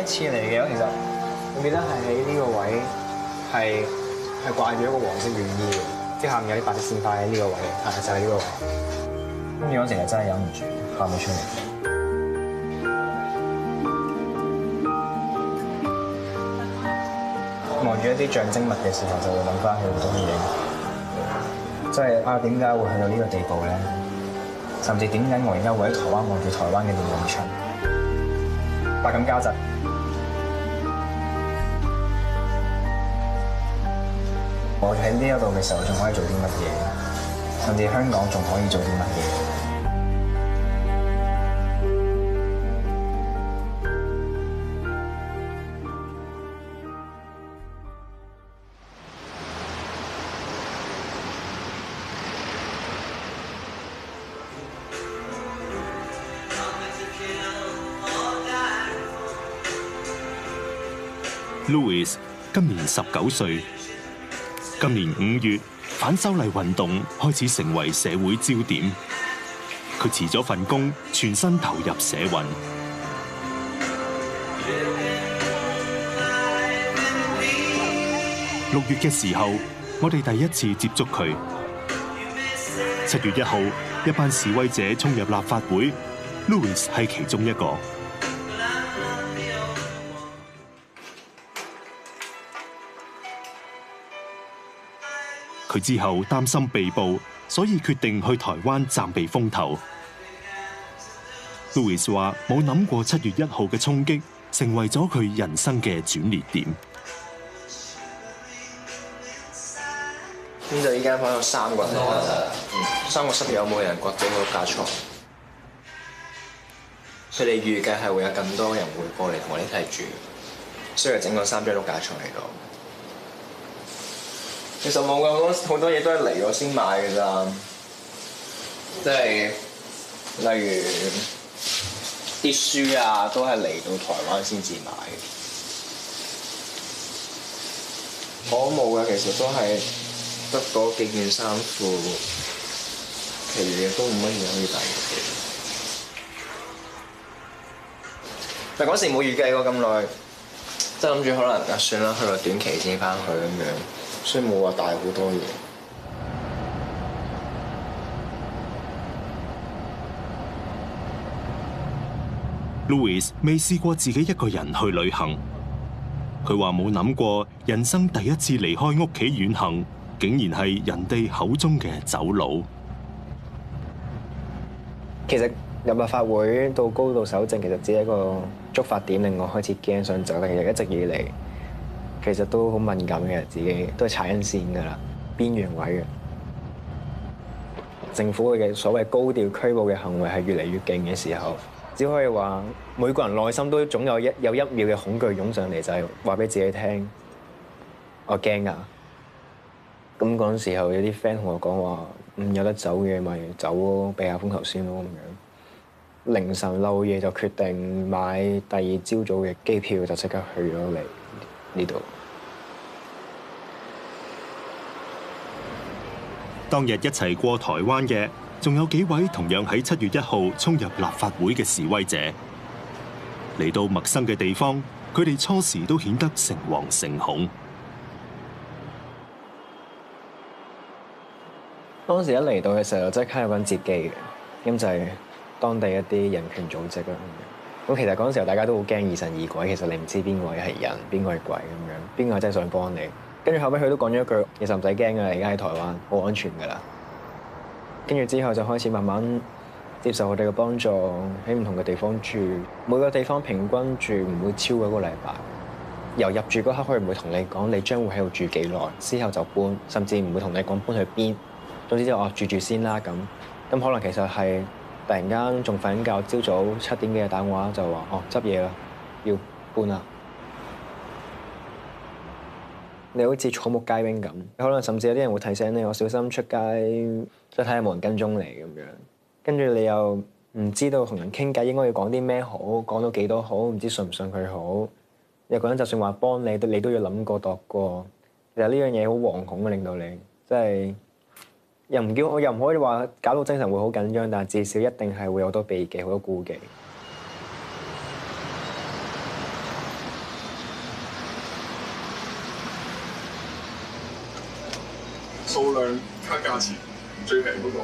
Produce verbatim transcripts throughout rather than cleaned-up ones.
一次嚟嘅，其實我記得係喺呢個位係係掛住一個黃色雨衣嘅，即係下面有啲白色線花喺呢個位，係就係呢個位。跟住嗰時係真係忍唔住喊咗出嚟。望住一啲象徵物嘅時候，就會諗翻起好多嘢，即係啊點解會去到呢個地步咧？甚至點解我而家會喺台灣望住台灣嘅連儂牆，百感交集。我喺呢一度嘅時候，仲可以做啲乜嘢？甚至香港仲可以做啲乜嘢？ Louis 今年十九歲，今年五月反修例運動開始成為社會焦點。佢辭咗份工，全身投入社運。六月嘅時候，我哋第一次接觸佢。七月一號，一班示威者衝入立法會 ，Louis 係其中一個。佢之後擔心被捕，所以決定去台灣暫避風頭。Louis 話冇諗過七月一號嘅衝擊成為咗佢人生嘅轉捩點。 咁就依間房有三個人，三個室友有冇人掘咗個架床？佢哋預計係會有更多人會過嚟同我哋一齊住，所以整個三張碌架床嚟到。其實冇㗎，好多好多嘢都係嚟咗先買㗎咋，即係例如啲書啊，都係嚟到台灣先至買嘅。我冇㗎，其實都係得嗰幾件衫褲，其餘嘢都冇乜嘢可以帶嘅。但嗰時冇預計過咁耐，即係諗住可能啊算啦，去個短期先翻去咁樣。所以冇話帶好多嘢。 Louis 未試過自己一個人去旅行，佢話冇諗過人生第一次離開屋企遠行，竟然係人哋口中嘅走佬。 其實入立法會到高度搜證，其實只係一個觸發點，令我開始驚想走。但其實一直以嚟，其實都好敏感嘅，自己都係踩緊線㗎啦，邊緣位嘅。政府嘅所謂高調拘捕嘅行為係越嚟越勁嘅時候，只可以話每個人內心都總有一有一秒嘅恐懼湧上嚟，就係話俾自己聽，我驚啊！咁嗰陣時候有啲 friend 同我講話，唔有得走嘅咪走咯，避下風頭先咯咁樣。凌晨漏夜就決定買第二朝早嘅機票，就即刻去咗嚟呢度。 當日一齊過台灣嘅，仲有幾位同樣喺七月一號衝入立法會嘅示威者。嚟到陌生嘅地方，佢哋初時都顯得誠惶誠恐。 當時一嚟到嘅時候，即刻有個人接機嘅，咁就係當地一啲人權組織啦。咁其實嗰陣時候大家都好驚疑神疑鬼，其實你唔知邊個係人，邊個係鬼咁樣，邊個真係想幫你。跟住後尾佢都講咗一句，其實唔使驚㗎，而家喺台灣好安全㗎啦。跟住之後就開始慢慢接受我哋嘅幫助，喺唔同嘅地方住，每個地方平均住唔會超過一個禮拜。由入住嗰刻，佢唔會同你講你將會喺度住幾耐，之後就搬，甚至唔會同你講搬去邊。總之就話住住先啦咁。咁可能其實係突然間仲瞓緊覺，朝早七點幾就打電話就話哦執嘢啦，要搬啦。你好似草木皆兵咁，可能甚至有啲人會提醒你，我小心出街，即係睇下冇人跟蹤你咁樣。跟住你又唔知道同人傾偈應該要講啲咩好，講到幾多好，唔知信唔信佢好。有個人就算話幫你，你都要諗過度過。其實呢樣嘢好惶恐嘅，令到你即係又唔叫我又唔可以話搞到精神會好緊張，但係至少一定係會有好多避忌，好多顧忌。 看價錢，最平嗰個。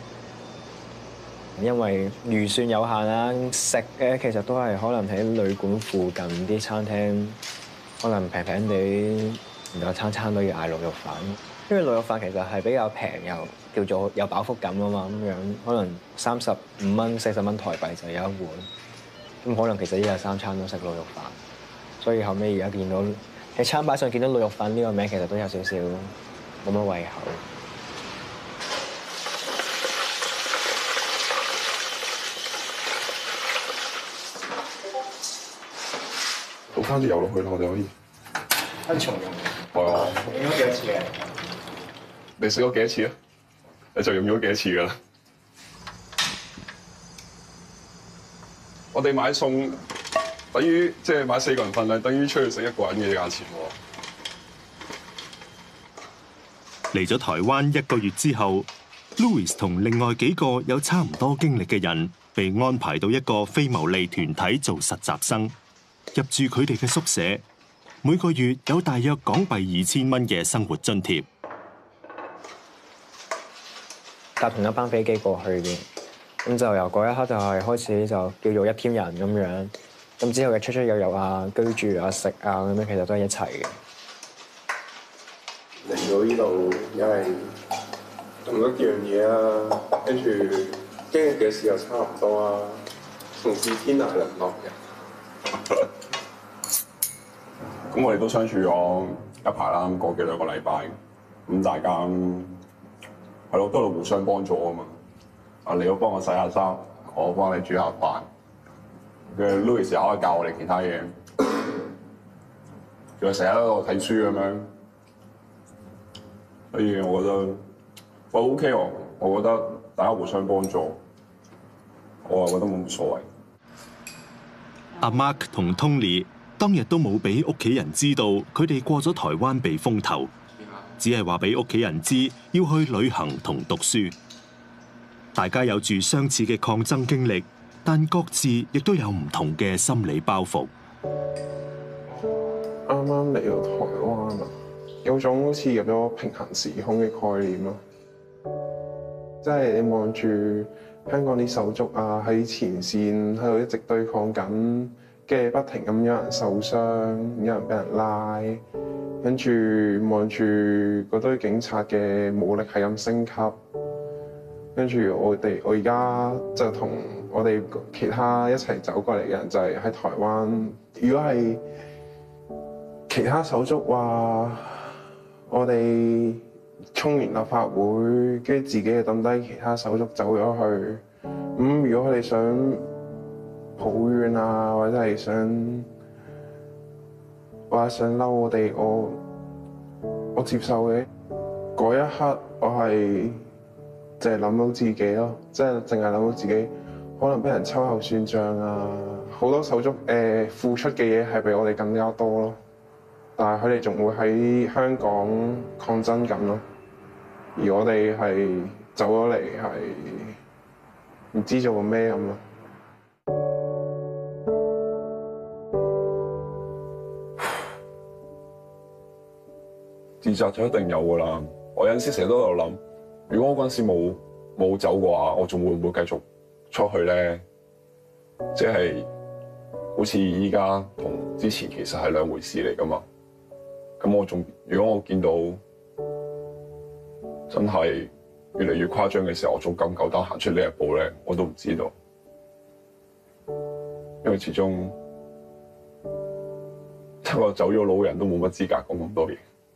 因為預算有限啦，食嘅其實都係可能喺旅館附近啲餐廳，可能平平地，然後餐餐都要嗌滷肉飯。因為滷肉飯其實係比較平又叫做有飽腹感啊嘛，咁樣可能三十五蚊、四十蚊台幣就有一碗。咁可能其實一日三餐都食滷肉飯，所以後尾而家見到喺餐牌上見到滷肉飯呢個名，其實都有少少冇乜胃口。 倒翻啲油落去啦，我哋可以。 一重用。 係啊。 用咗幾多次嘅？ 你食咗幾多次啊？你就用咗幾多次㗎啦？我哋買餸等於即係買四個人份量，等於出去食一個人嘅價錢喎。 嚟咗台灣一個月之後 ，Louis 同另外幾個有差唔多經歷嘅人，被安排到一個非牟利團體做實習生，入住佢哋嘅宿舍，每個月有大約港幣二千蚊嘅生活津貼。 搭同一班飛機過去嘅，咁就由嗰一刻就係開始就叫做一 team 人咁樣，咁之後嘅出出入入啊、居住啊、食啊咁樣，其實都係一齊嘅。 嚟到呢度，因為同一樣嘢啊，跟住經歷嘅事又差唔多啊，同是天涯淪落人。 咁我哋都相處咗一排啦，個幾兩個禮拜，咁大家係咯，都係互相幫助啊嘛。啊，你要幫我洗下衫，我幫你煮下飯。嘅 Louis 又可以教我哋其他嘢，佢成日喺度睇書咁樣。所以我覺得我 OK 喎，我覺得大家互相幫助，我係覺得冇乜所謂。 阿 Mark 同 Tony 當日都冇俾屋企人知道佢哋過咗台灣避風頭，只係話俾屋企人知要去旅行同讀書。大家有住相似嘅抗爭經歷，但各自亦都有唔同嘅心理包袱。 啱啱嚟到台灣啊，有種好似入咗平行時空嘅概念咯，即係你望住香港啲手足啊喺前線喺度一直對抗緊，跟住不停咁有人受傷，有人俾人拉，跟住望住嗰堆警察嘅武力係咁升級，跟住我哋我而家就同我哋其他一齊走過嚟嘅人就係喺台灣。如果係其他手足話我哋衝完立法會，跟住自己就抌低其他手足走咗去。咁如果佢哋想抱怨啊，或者係想或者想嬲我哋，我我接受嘅。嗰一刻我係淨係諗到自己咯，即係淨係諗到自己可能俾人秋後算賬啊。好多手足誒、呃、付出嘅嘢係比我哋更加多咯。但係佢哋仲會喺香港抗爭緊咯，而我哋係走咗嚟係唔知做過咩咁咯。 自責就一定有㗎啦。我有陣時成日都喺度諗，如果我嗰陣時冇冇走嘅話，我仲會唔會繼續出去咧？即係好似依家同之前其實係兩回事嚟㗎嘛。咁我仲，如果我見到真係越嚟越誇張嘅時候，我仲夠唔夠膽行出呢一步咧？我都唔知道，因為始終一個走咗老人都冇乜資格講咁多嘢。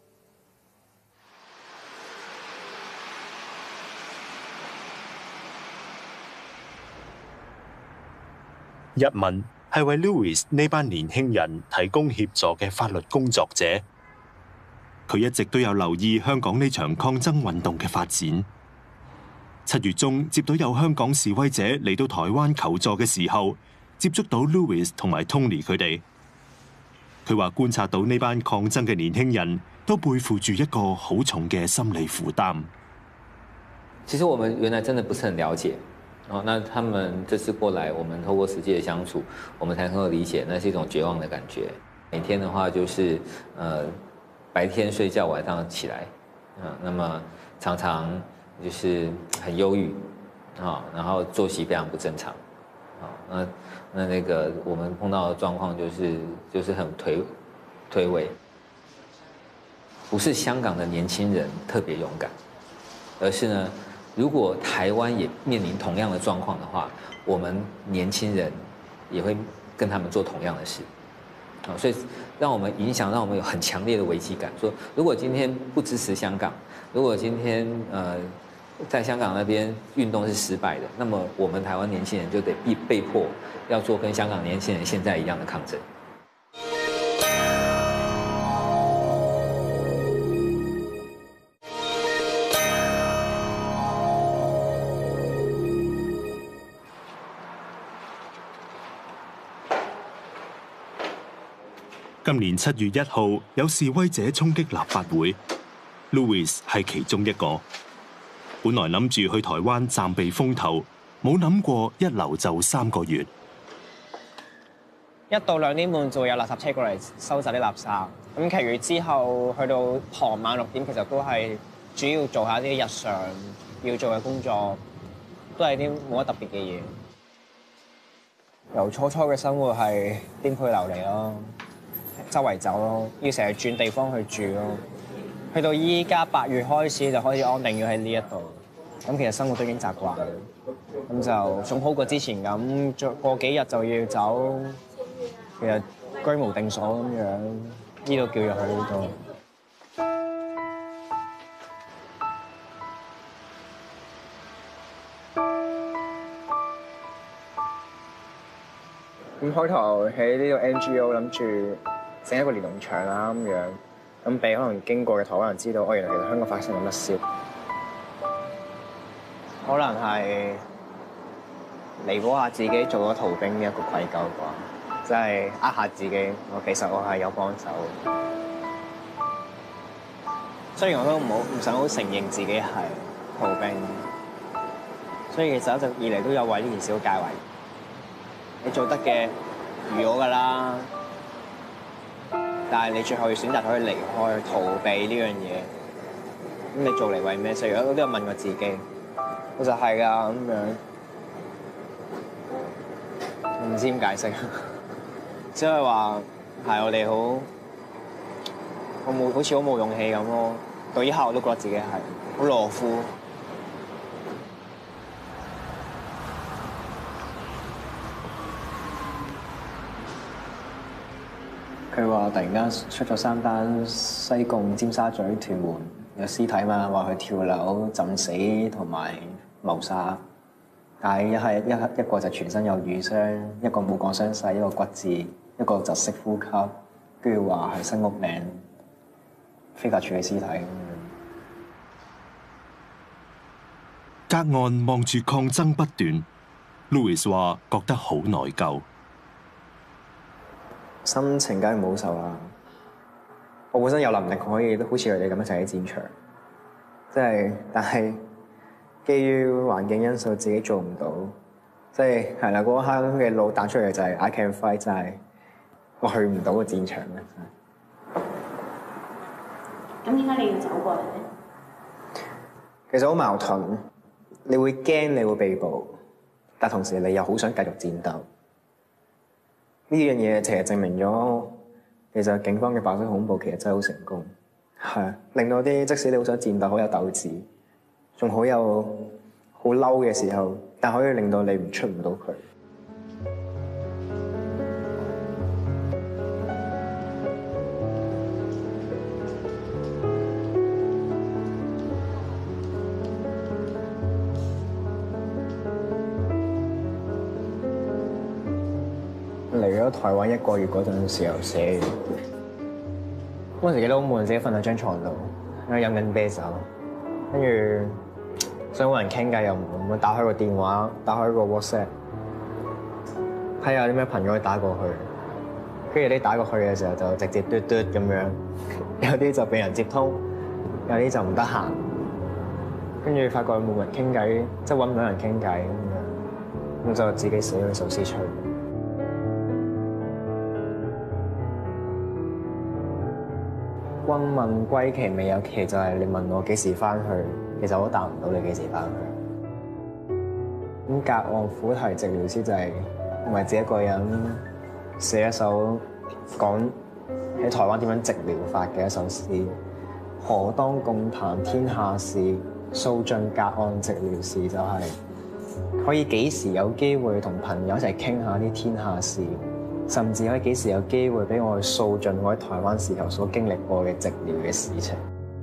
一文係為 Louis 呢班年輕人提供協助嘅法律工作者。佢一直都有留意香港呢場抗爭運動嘅發展。七月中接到有香港示威者嚟到台灣求助嘅時候，接觸到 Louis 同埋 Tony 佢哋。佢話觀察到呢班抗爭嘅年輕人都背負住一個好重嘅心理負擔。 其實我們原來真的不是很了解，哦，那他們這次過來，我們透過實際的相處，我們才能夠理解，那是一種絕望的感覺。每天的話就是，呃。白天睡覺，晚上起來，啊，那麼常常就是很忧郁，啊，然后作息非常不正常，啊，那那那个我们碰到的状况就是就是很颓颓萎，不是香港的年轻人特别勇敢，而是呢，如果台湾也面临同样的状况的话，我们年轻人也会跟他们做同样的事。啊，所以让我们影响，让我们有很强烈的危机感。说，如果今天不支持香港，如果今天呃在香港那边运动是失败的，那么我们台湾年轻人就得被被迫要做跟香港年轻人现在一样的抗争。 今年七月一號，有示威者衝擊立法會 ，Louis 係其中一個。本來諗住去台灣暫避風頭，冇諗過一留就三個月。 一到兩點半就會有垃圾車過嚟收集啲垃圾，咁其餘之後去到傍晚六點，其實都係主要做下啲日常要做嘅工作，都係啲冇乜特別嘅嘢。由初初嘅生活係顛沛流離咯。周圍走咯，要成日轉地方去住咯。去到依家八月開始就開始安定咗喺呢一度，咁其實生活都已經習慣，咁就仲好過之前咁，再過幾日就要走，其實居無定所咁樣，呢度叫做好好多。咁開頭喺呢個 N G O 諗住整一個連儂牆啦咁樣，咁俾可能經過嘅台灣人知道，哦原來其實香港發生緊乜事，可能係彌補下自己做咗逃兵嘅一個愧疚啩，即係呃下自己，我其實我係有幫手。雖然我都唔好唔想好承認自己係逃兵，所以其實一直以嚟都有為呢件事好介懷。你做得嘅預咗㗎啦。但係你最後要選擇可以離開、逃避呢樣嘢，咁你做嚟為咩？所以我都有問過自己，我就係㗎咁樣，我唔知點解釋，只係話係我哋好，我冇好似好冇勇氣咁咯。到依刻我都覺得自己係好懦夫。佢話突然間出咗三單西貢、尖沙咀、屯門有屍體嘛，話佢跳樓浸死同埋謀殺，但係一係一一個就全身有瘀傷，一個冇講傷勢，一個骨折，一個窒息呼吸，跟住話係新屋嶺非法處理屍體咁樣。 隔岸望住抗爭不斷 ，Louis 話覺得好內疚。 心情梗係冇受啦！我本身有能力可以都好似佢哋咁一齊喺戰場，即係但係基於環境因素，自己做唔到，即係係啦嗰一刻嘅腦彈出嚟就係 I can't fight， 就係我去唔到個戰場嘅。 咁點解你要走過嚟咧？ 其實好矛盾，你會驚你會被捕，但同時你又好想繼續戰鬥。呢樣嘢其實證明咗，其實警方嘅白色恐怖其實真係好成功，係令到啲即使你好想戰鬥，好有鬥志，仲好有好嬲嘅時候，但可以令到你唔出唔到佢。嚟咗台灣一個月嗰陣時候寫，嗰陣時記得好悶，自己瞓喺張床度，喺度飲緊啤酒，跟住想揾人傾偈又唔會，打開個電話，打開個 WhatsApp，睇下有啲咩朋友可以打過去，跟住你打過去嘅時候就直接嘟嘟咁樣，有啲就俾人接通，有啲就唔得閒，跟住發覺冇人傾偈，即係揾唔到人傾偈咁樣，咁就自己寫咗首詩出嚟。君問歸期未有期，就係你問我幾時翻去。 其實我都答唔到你幾時翻去。咁隔岸苦題治療師就係唔係自己一個人寫一首講喺台灣點樣治療法嘅一首詩。何當共談天下事，訴盡隔岸治療師就係、是、可以幾時有機會同朋友一齊傾下啲天下事，甚至可以幾時有機會俾我去訴盡我喺台灣時候所經歷過嘅治療嘅事情。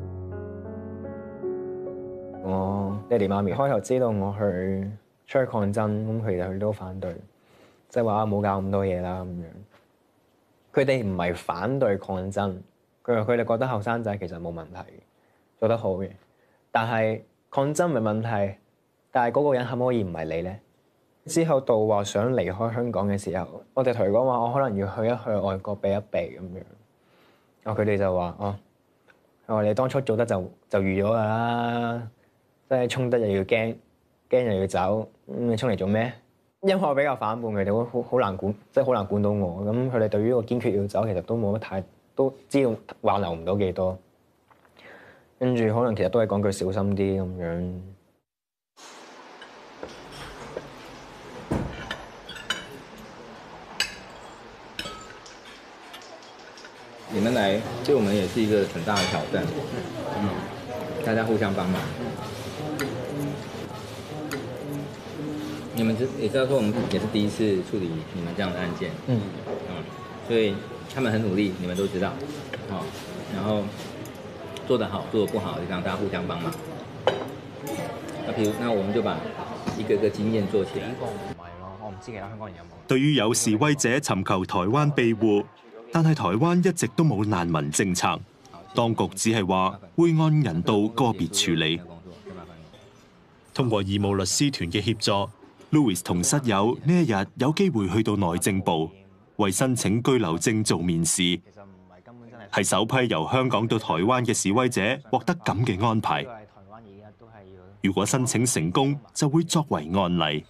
我爹哋媽咪開頭知道我去出去抗爭，咁佢哋佢都反對，即係話冇搞咁多嘢啦咁樣。佢哋唔係反對抗爭，佢話佢哋覺得後生仔其實冇問題，做得好嘅。但係抗爭唔係問題，但係嗰個人可唔可以唔係你咧？之後到話想離開香港嘅時候，我哋同佢講話，我可能要去一去外國避一避咁樣。哦，佢哋就話哦，我話你當初做得就就預咗㗎啦。即係衝得又要驚，驚又要走，咁你衝嚟做咩？因為我比較反叛，佢哋好好好難管，即係好難管到我。咁佢哋對於我堅決要走，其實都冇乜太，都知道挽留唔到幾多。跟住可能其實都係講句小心啲咁樣。 你們來對我們也是一個很大的挑戰，嗯，大家互相幫忙。你們知也知道說我們也是第一次處理你們這樣的案件，嗯，嗯，所以他們很努力，你們都知道，好，然後做得好，做得不好，就讓大家互相幫忙。那譬如，那我們就把一個個經驗做起來。呢個唔係咯，我唔知其他香港人有冇。 對於有示威者尋求台灣庇護，但係台灣一直都冇難民政策，當局只係話會按人道個別處理。通過義務律師團嘅協助，Louis 同室友呢一日有機會去到內政部，為申請居留證做面試。係首批由香港到台灣嘅示威者獲得咁嘅安排。如果申請成功，就會作為案例。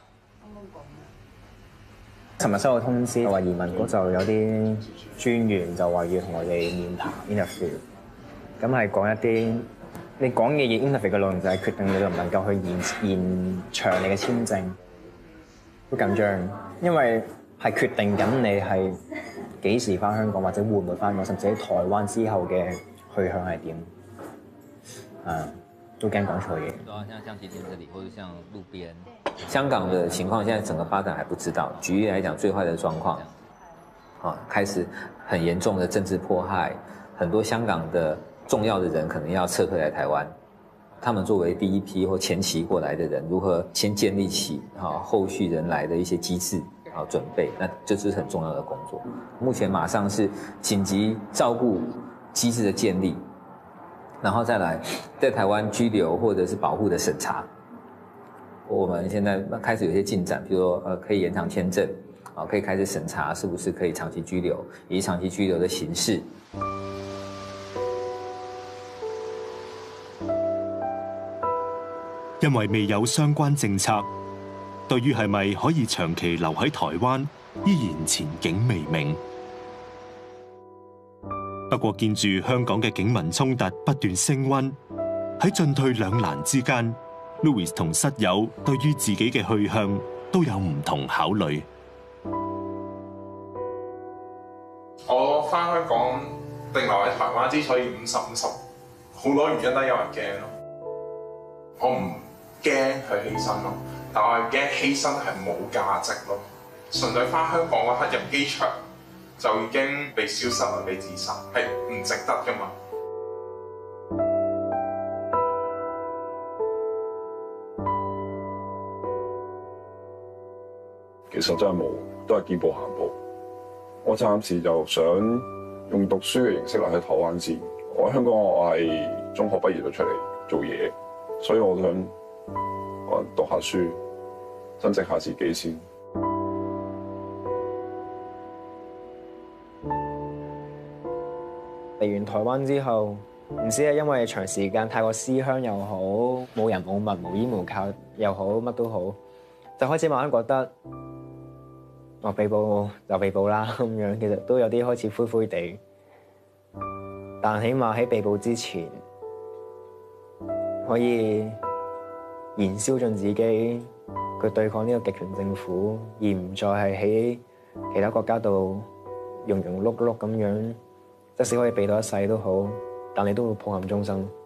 尋日收到通知，話移民局就有啲專員就話要同我哋面談 interview， 咁係講一啲你講嘅嘢 interview 嘅內容就係決定你能唔能夠去延延長你嘅簽證。好緊張，因為係決定緊你係幾時翻香港，或者會唔會翻港，甚至喺台灣之後嘅去向係點。啊，都驚講錯嘢。 像像今天這裡，或者像路邊。香港的情況，現在整個發展還不知道。舉例來講，最壞的狀況，啊，開始很嚴重的政治迫害，很多香港的重要的人可能要撤退來台灣。他們作為第一批或前期過來的人，如何先建立起啊後續人來的一些機制啊準備，那這是很重要的工作。目前馬上是緊急照顧機制的建立，然後再來在台灣居留或者是保護的審查。我們現在開始有些進展，比如說呃可以延長簽證，啊可以開始審查是不是可以長期居留，以及長期居留的形式。 因為未有相關政策，對於係咪可以長期留喺台灣，依然前景未明。不過見住香港嘅警民衝突不斷升溫，喺進退兩難之間，Louis 同室友對於自己嘅去向都有唔同考慮。 我翻香港定留喺台灣之所以五十五十，好多原因都有人驚咯。我唔驚去犧牲咯，但我係驚犧牲係冇價值咯。純粹翻香港嗰刻入機場就已經被消失啦，被自殺係唔值得㗎嘛。 其實真係冇，都係見步行步。我暫時就想用讀書嘅形式嚟喺台灣先。我喺香港，我係中學畢業就出嚟做嘢，所以我都想我讀下書，增值下自己先。 嚟完台灣之後，唔知係因為長時間太過思鄉又好，冇人冇物無依無靠又好，乜都好，就開始慢慢覺得。我被捕就被捕啦，咁樣其實都有啲開始灰灰地，但起碼喺被捕之前， 可以燃燒盡自己，去對抗呢個極權政府，而唔再係喺其他國家度庸庸碌碌咁樣，即使可以避到一世都好，但你都會抱憾終生。